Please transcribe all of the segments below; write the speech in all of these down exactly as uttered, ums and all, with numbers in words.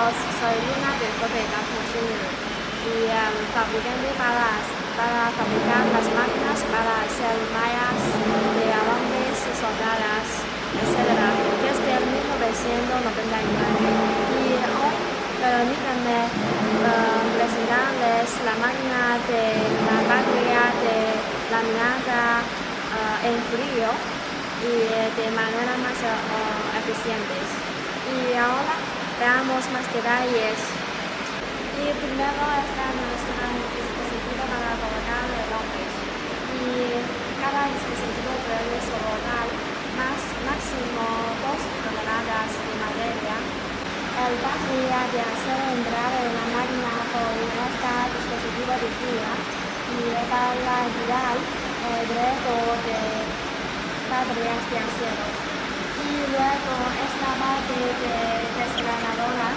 todos, soy Luna del Copeta Fushimi y el fabricante para, para fabricar las máquinas para hacer mallas de alambre y soldadas, etcétera, desde mil novecientos noventa y nueve. Y hoy permítanme uh, presentarles la máquina de la batería de laminada uh, en frío y de manera más uh, eficiente. Y ahora veamos más detalles. Y primero está nuestro dispositivo para colocar relojes. Y cada dispositivo puede soportar más máximo dos toneladas de materia. El batería de acero entrar en la máquina por este dispositivo de guía y para guiar el resto de baterías de acero. Y luego esta parte de desgranadora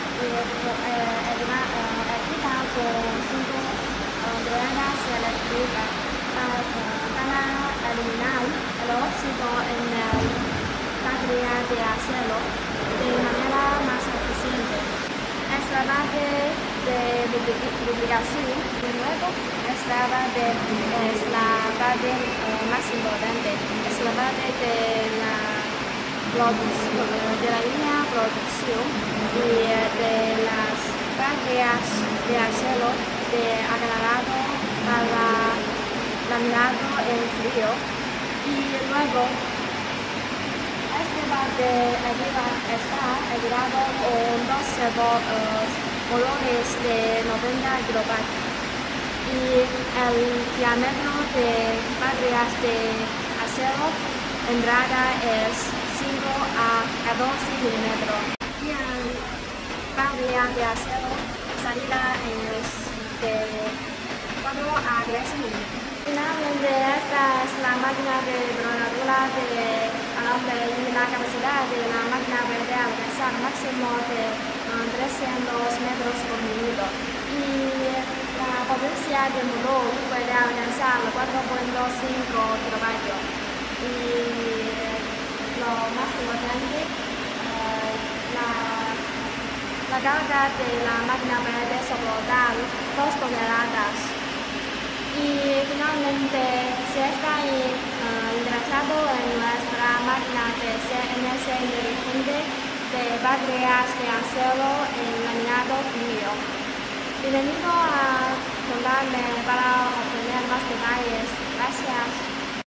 equipa con cinco ruedas eléctricas para eliminar el óxido en la batería de acero de manera más eficiente. Esta parte de duplicación, de nuevo, esta parte es la parte más importante, es la parte de la de la línea de producción y de las baterías de acero de agregado para laminado en frío. Y luego este parte arriba está equipado con dos servomotores de noventa kilovatios y el diámetro de baterías de acero entrada es cinco a catorce milímetros y el batería de acero salida es de cuatro a tres milímetros. Finalmente, esta es la máquina de bronadura de alambre y la capacidad de la máquina puede alcanzar máximo de um, trescientos metros por minuto y la potencia del motor puede alcanzar cuatro punto cinco kilovatios. Y lo más importante, uh, la, la carga de la máquina puede soportar dos toneladas. Y finalmente, si está uh, interesado en nuestra máquina de C N C inteligente de baterías de acero en laminado frío, bienvenido a contarme para obtener más detalles. Gracias.